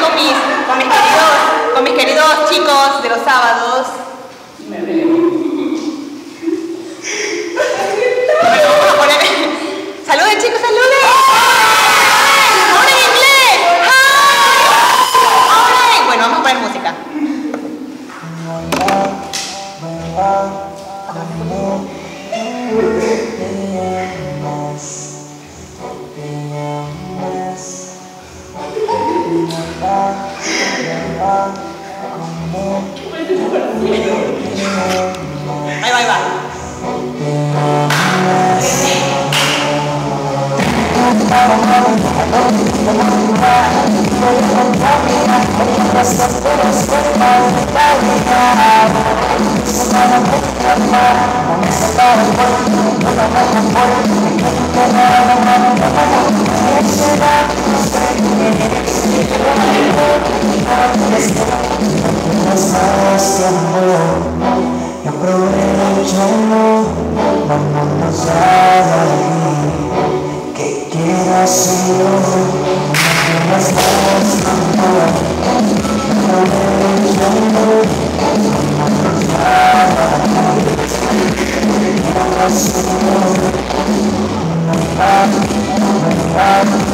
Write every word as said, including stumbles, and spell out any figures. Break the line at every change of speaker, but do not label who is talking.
con mis, con mis queridos, con mis queridos chicos de los sábados. Me veo. Bueno, vamos a poner. ¡Saluden, chicos, saluden! ¡Ahora en inglés! ¡Hi! Bueno, vamos a poner música. Ahí va, ahí va.
Aprovechalo, vámonos a dormir. Que quieras ir hoy, no me estás amor. Aprovechalo, vámonos a dormir. Que quieras ir hoy, no me estás amor.